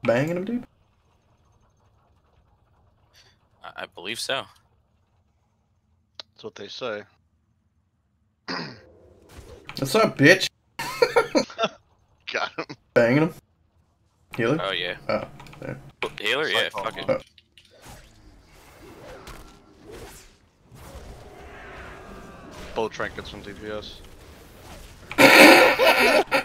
Banging him, dude? I believe so. That's what they say. What's up, bitch? Got him. Banging him? Healer? Oh yeah. Oh, there. Healer, yeah. Cycle Fuck it. mode. Both trinkets from DPS.